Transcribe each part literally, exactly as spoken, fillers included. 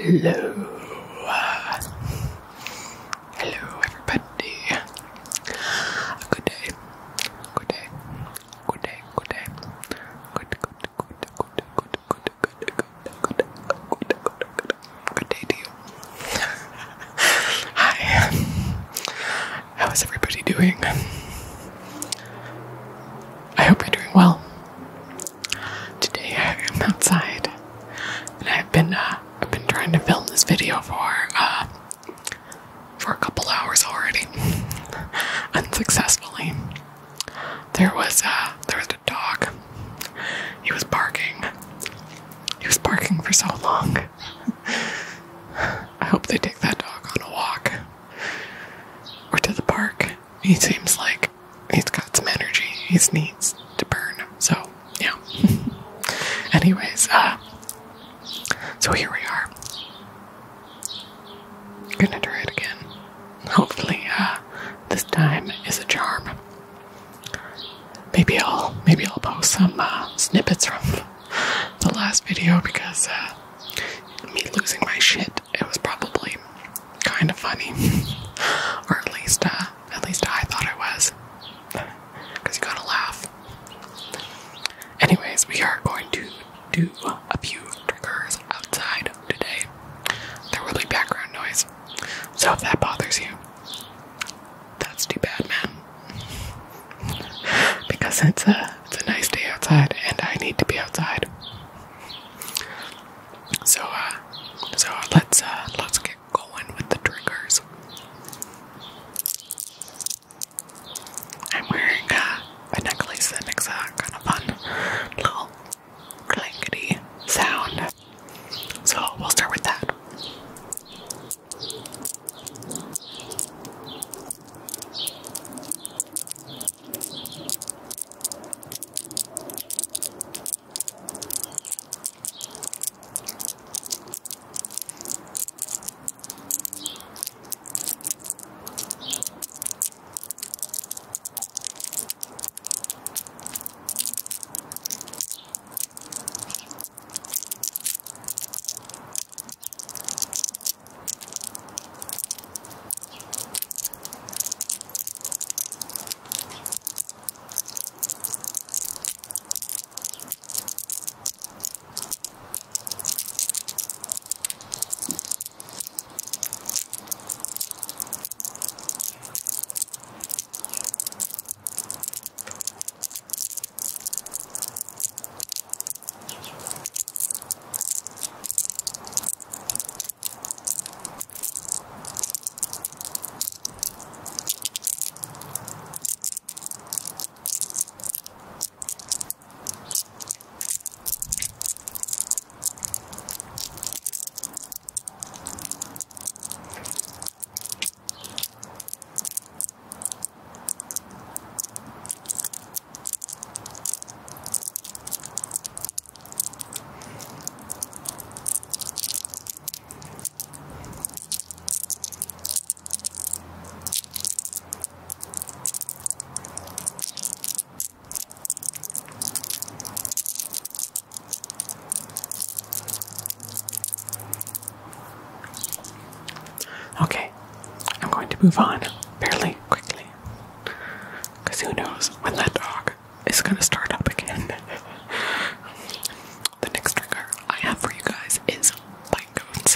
Hello. Hello, everybody. Good day. Good day. Good day. Good day. Good, good, good, good, good, good, good, good, good, good, good day to you. Hi. How is everybody doing? I hope you're doing well. Today I am outside, and I've been uh, I've been trying to film this video for uh, for a couple hours already, unsuccessfully. There was uh, there was a dog. He was barking. He was barking for so long. I hope they take that dog on a walk or to the park. He seems like he's got some energy. He needs to burn. So yeah. Anyways, uh, so here we are. Gonna try it again. Hopefully, uh, this time is a charm. Maybe I'll, maybe I'll post some, uh, snippets from the last video because, uh, me losing my shit, it was probably kind of funny. Or at least, uh, at least I thought it was. Because you gotta laugh. Anyways, we are going to do a few triggers outside today. There will be background noise, so if that bothers you, that's too bad, man. Because it's a it's a nice day outside, and I need to be outside. So, uh, so let's uh, let's get going with the triggers. I'm wearing uh, a necklace that makes a kind of fun little clankety sound. So we'll start with that. Okay, I'm going to move on fairly quickly, because who knows when that dog is going to start up again. The next trigger I have for you guys is pinecones.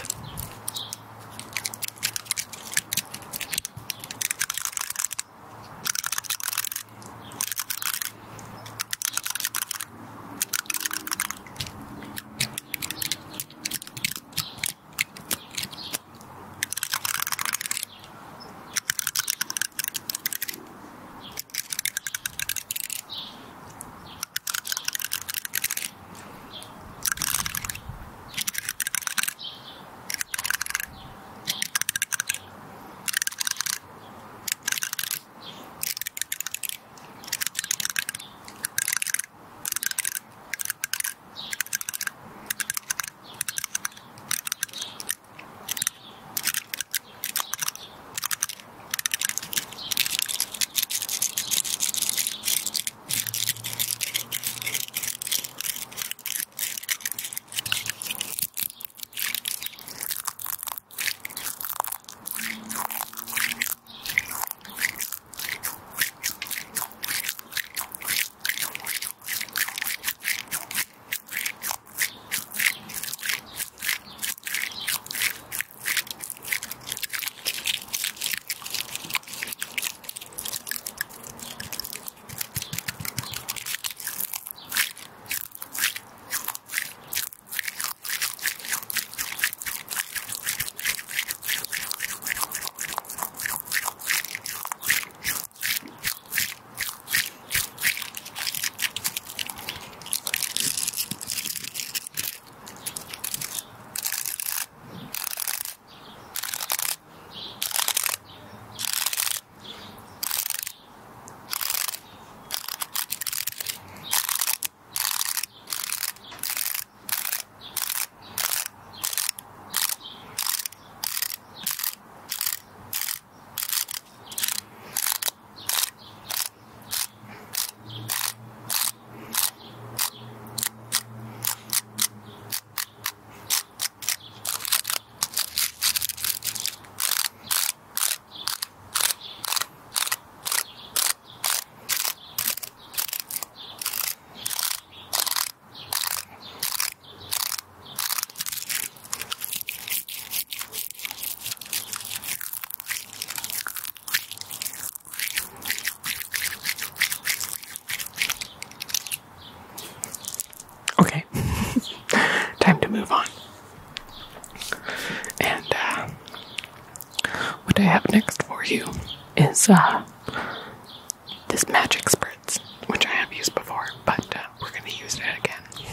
move on. And uh, what I have next for you is uh, this magic spritz, which I have used before, but uh, we're going to use it again.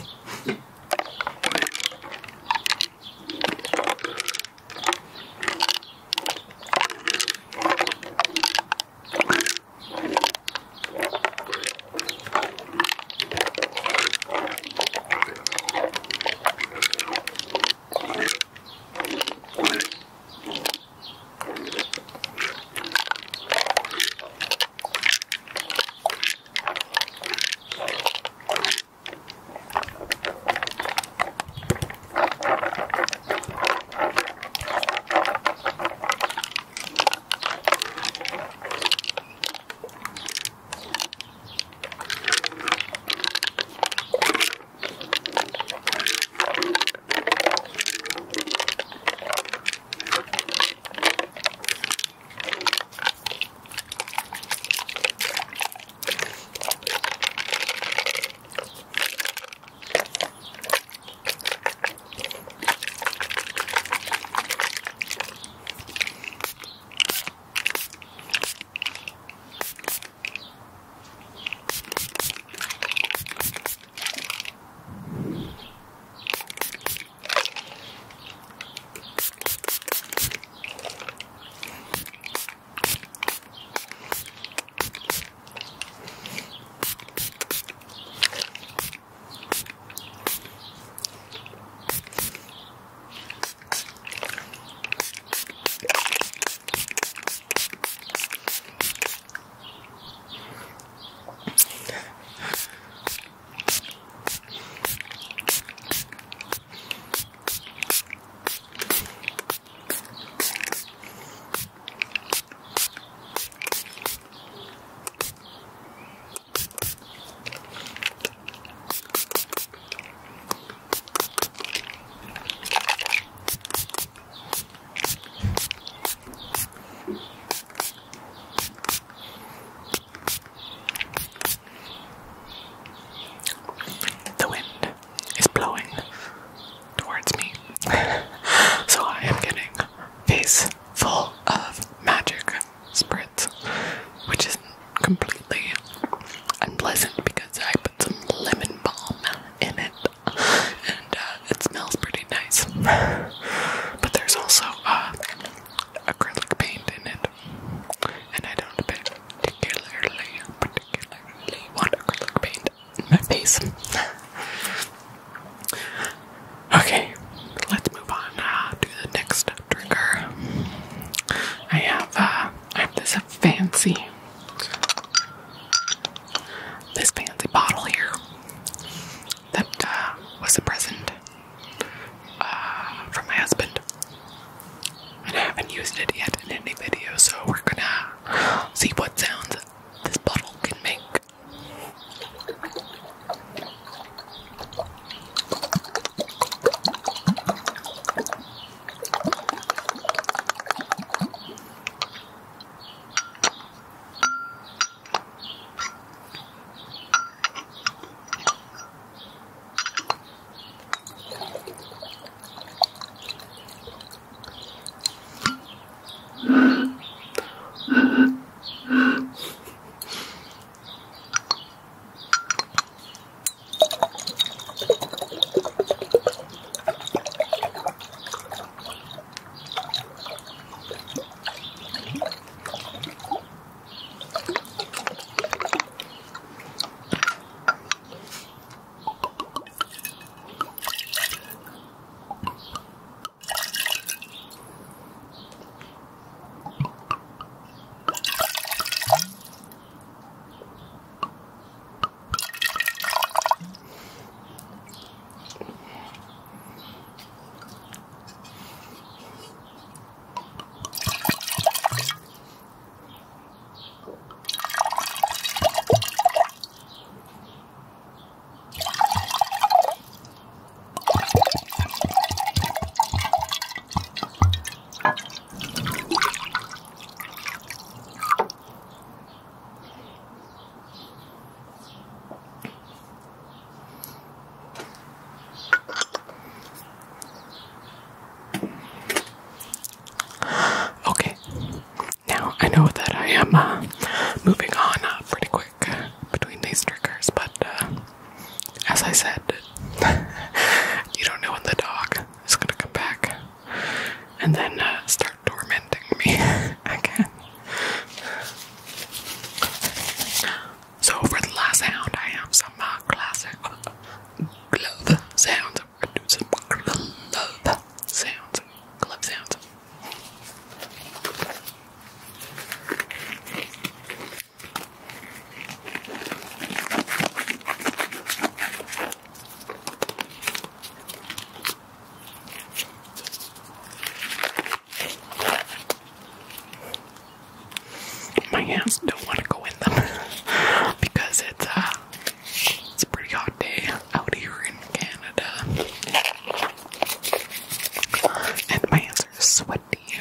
But there's also uh, acrylic paint in it, and I don't particularly, particularly want acrylic paint in my face. Okay, let's move on uh, to the next trigger. I have, uh, I have this fancy, this fancy bottle here that uh, was a present uh, from my husband, and I haven't used it yet in any video, so we're gonna see what sounds this bottle can make. said, you don't know when the dog is gonna come back and then uh, start tormenting me again. So for the last sound, I have some uh, classic glove sounds. We're gonna do some glove sounds. Glove sounds. My hands don't want to go in them because it's uh it's a pretty hot day out here in Canada, and my hands are sweaty.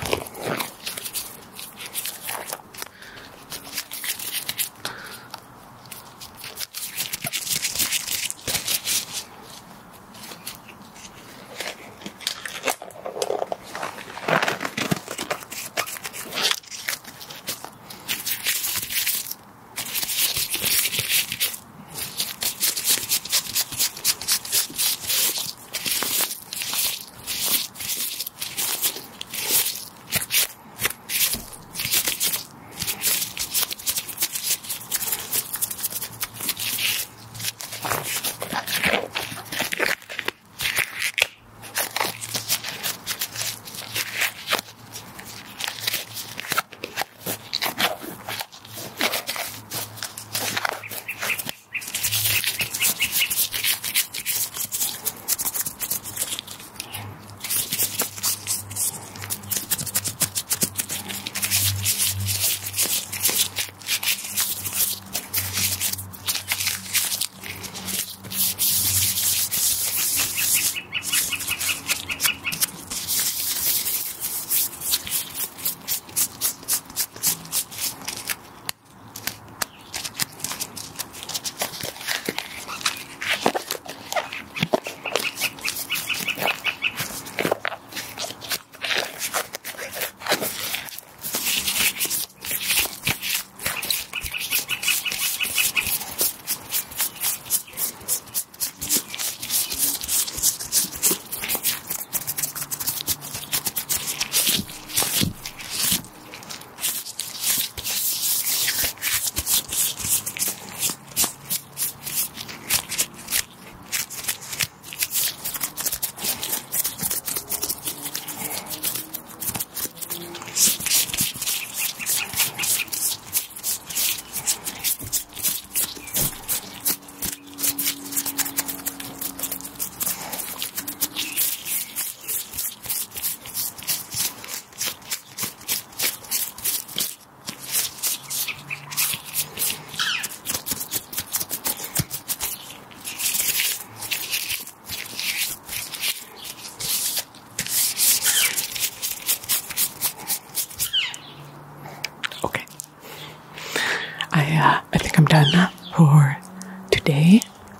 I, uh, I think I'm done for today.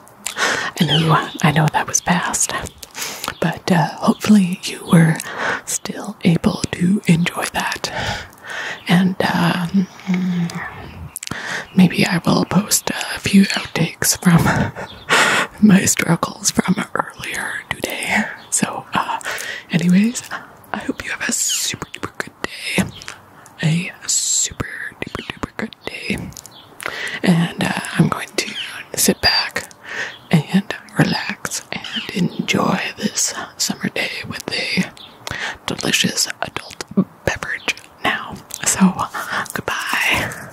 I know, I know that was fast, but uh, hopefully you were still able to enjoy that. And um, maybe I will post a few outtakes from my struggles from earlier today. So, uh, anyways, I hope you have a super duper good day. A super duper duper good day. And uh, I'm going to sit back and relax and enjoy this summer day with a delicious adult beverage now. So, goodbye.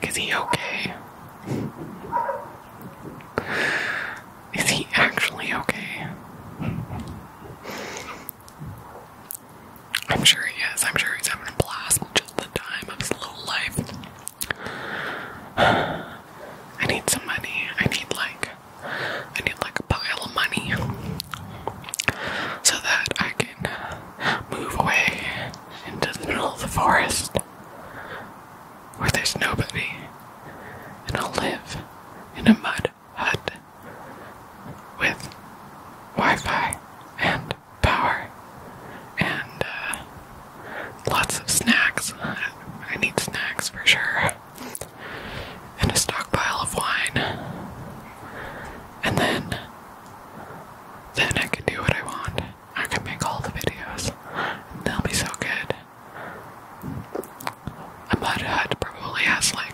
Like, is he okay? Is he actually okay? I'm sure he is. I'm sure he's having a blast, just the time of his little life. I need some money. I need like, I need like a pile of money so that I can move away into the middle of the forest where there's nobody, and I'll live in a mud hut with Wi-Fi and power and uh, lots of snacks. I need snacks for sure, and a stockpile of wine, and then then I can do what I want. I can make all the videos, and they'll be so good. A mud hut probably has like